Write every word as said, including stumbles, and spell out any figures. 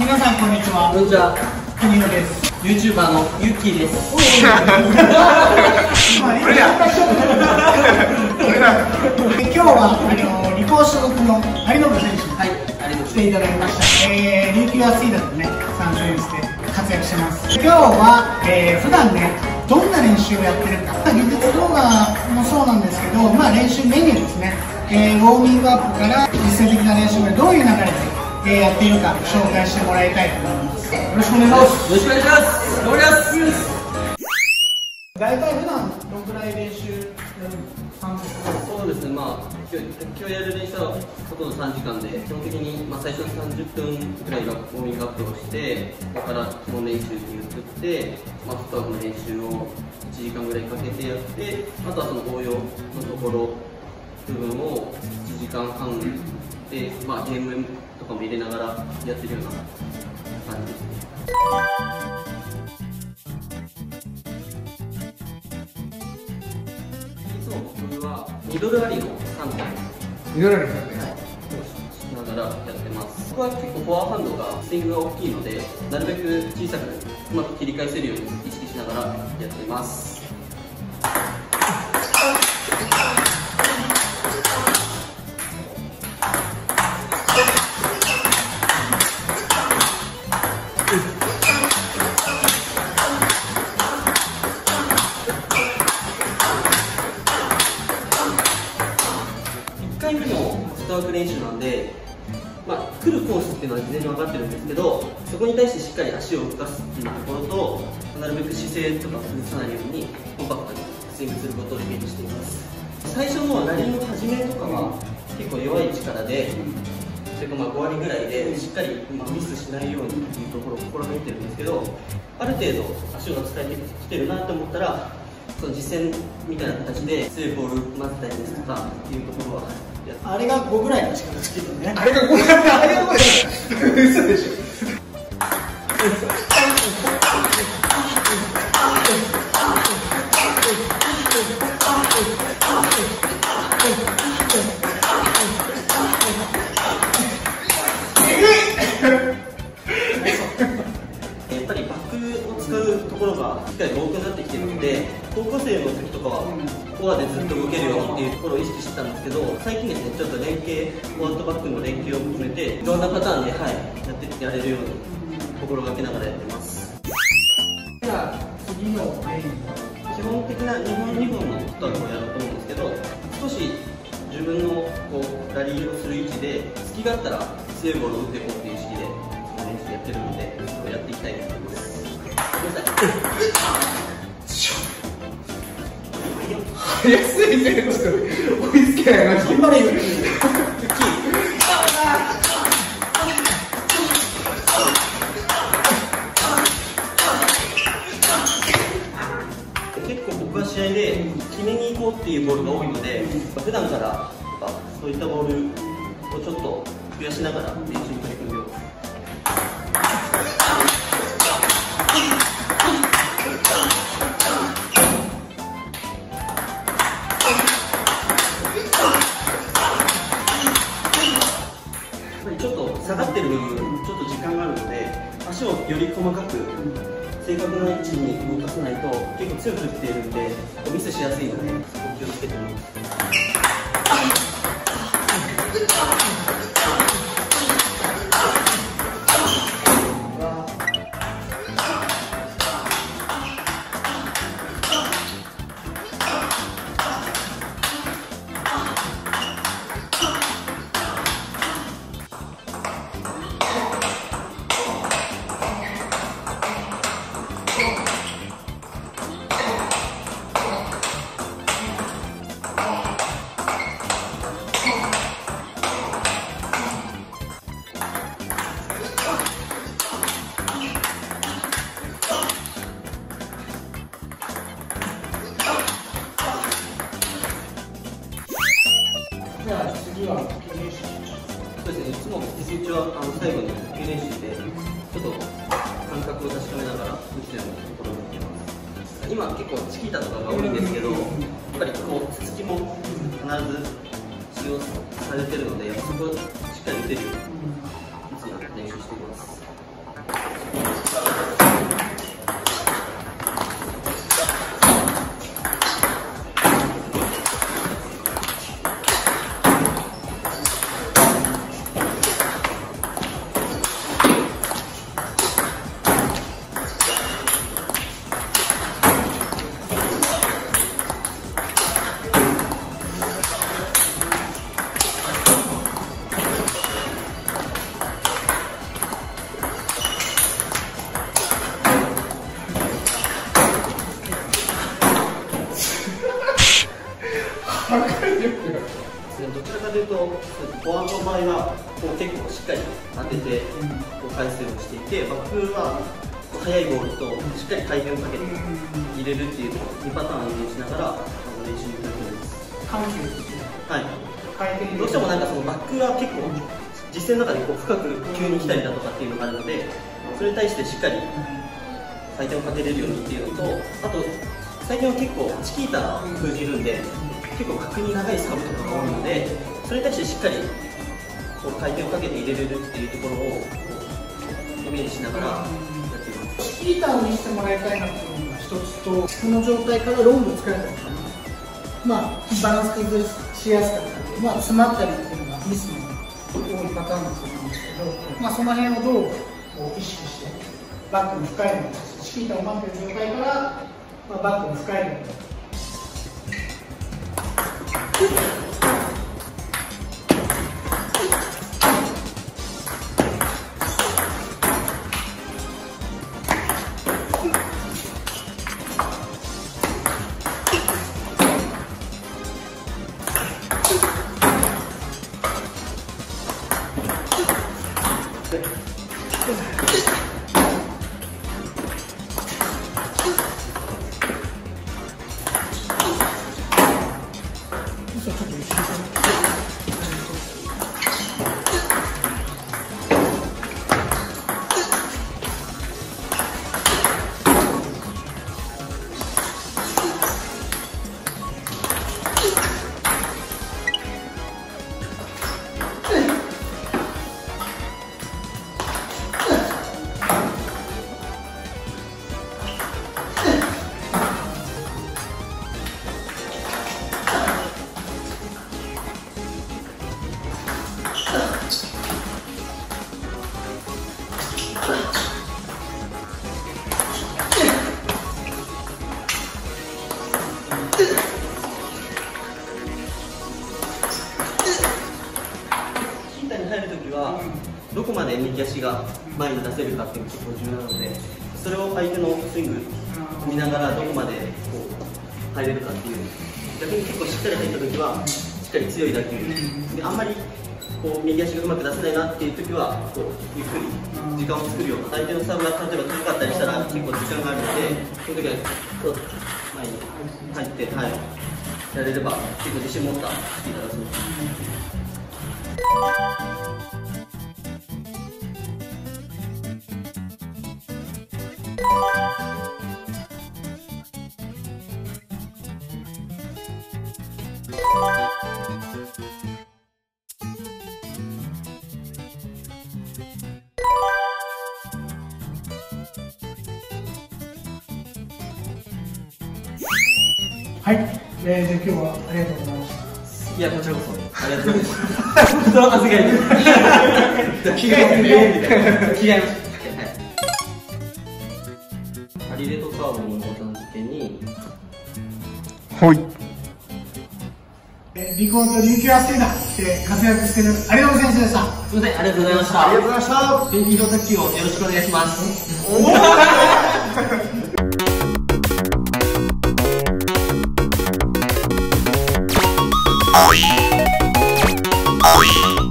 皆さんこんにちは。 こんにちは。 国野です。 ユーチューバーのユッキーです。 今日はあのリコー所属の有信選手に、 はい、 来ていただきました。えー、琉球アスリートでね参戦して活躍してます。今日は、えー、普段ねどんな練習をやってるか、技術動画もそうなんですけど、まあ練習メニューですね。えー、ウォーミングアップから実践的な練習までどういう流れで、えー、やっているか紹介してもらいたいと思います。よろしくお願いします。 よろしくお願いします。頑張ります。 大体普段どのくらい練習やるんですか？ そうですね、まあ今日、今日やる練習はほとんどさんじかんで、基本的に、まあ、最初のさんじゅっぷんくらいはウォーミングアップをして、ここから基本練習に移って、まあ、フットワークの練習をいちじかんぐらいかけてやって、あとはその応用のところ部分をいちじかんはんで、まあ、ゲームとかも入れながらやってるような感じですね。僕はミドルアリのさんてんミドルアリのさんてんしながらやってます。僕は結構フォアハンドがスイングが大きいので、なるべく小さくうまく切り返せるように意識しながらやってます。いっかいめのフットワーク練習なんで、まあ、来るコースっていうのは事前に分かってるんですけど、そこに対してしっかり足を動かすっていうところと、なるべく姿勢とか崩さないようにコンパクトにスイングすることをイメージしています。最初のラリーの始めとかは結構弱い力で、それかまあごわりぐらいでしっかりミスしないようにっていうところを心がけてるんですけど、ある程度足を伝えてきてるなと思ったら、その実践みたいな形で強いボール混ぜたりですとかっていうところはやって、 あれがごぐらいの力つけてね。 あれがごぐらい、あれがごぐらい。嘘でしょ。 やっぱりバックを使うところがしっかり多くなってきてるので、高校生の時とかはフォアでずっと動けるようにっていうところを意識してたんですけど、最近ですねちょっと連携、フォアとバックの連携を含めていろんなパターンで、はい、やってやれるように心がけながらやってます。 じゃあ次のメイン基本的なにほんにほんのフットワークをやると思うんですけど、少し自分のこうラリーをする位置で隙があったら強いボールを打っていこうっていう意識でその練習やってるので、それをやっていきたいと思います。ごめんなさい。 早すぎて、ちょっと追いつけない。 頑張れよ。 結構僕は試合で決めに行こうっていうボールが多いので、普段からそういったボールをちょっと増やしながら練習に取り組むようです。ちょっと下がってる部分、ちょっと時間があるので、足をより細かく正確な位置に動かさないと結構強く振っているんでミスしやすいので、そこを気をつけてみます。 じゃあ次は練習。 そうですね、いつも手打ちはあの最後に手練習でちょっと感覚を確かめながら打つようなところを見ています。今結構チキータとかが多いんですけど、やっぱりこうつつきも必ず使用されてるので、そこをしっかり打てるようにいつも練習しています。 フォアハンドの場合はこう結構しっかり当ててこう回数をしていて、バックは速いボールとしっかり回転をかけて入れるっていうのをにパターンイメージしながら練習に取り組んでます。 緩急ですね。 はい。 回転どうしてもなんかそのバックは結構実践の中でこう深く急に来たりだとかっていうのがあるので、それに対してしっかり回転をかけれるようにっていうのと、あと最近は結構チキータ封じるんで、結構角に長いサーブとかが多いので、それに対してしっかりこう回転をかけて入れれるっていうところをイメージしながらやっています。 チキータを見せてもらいたいなっていうのが一つと、この状態からロングを使えたのかな、まあ、バランス崩しやすかったり、まあ、詰まったりっていうのがミスの多いパターンだと思うんですけど、まあ、その辺をどうこう意識してバックの深いのをチキータを待っている状態から、まあ、バックの深いのをどこまで右足が前に出せるかっていうのが結構重要なので、それを相手のスイング見ながらどこまでこう入れるかっていう、逆に結構しっかり入った時はしっかり強い打球で、あんまりこう右足がうまく出せないなっていう時はこうゆっくり時間を作るような、相手のサーブが例えば高かったりしたら結構時間があるので、その時はこう前に入って、はい、やれれば結構自信持ったスピードが出せます。 はい、えー、じゃあ今日はありがとうございました。 いや、こちらこそありがとうございました。そのはずがいい。着替えて着替えました。ハリレとカーボンのボタン付けにはい。 えー、リコーと琉球アステーナで活躍している有野選手でした。 すみません、ありがとうございました。 ありがとうございました。 電気移動卓球をよろしくお願いします。 Oi. Oi.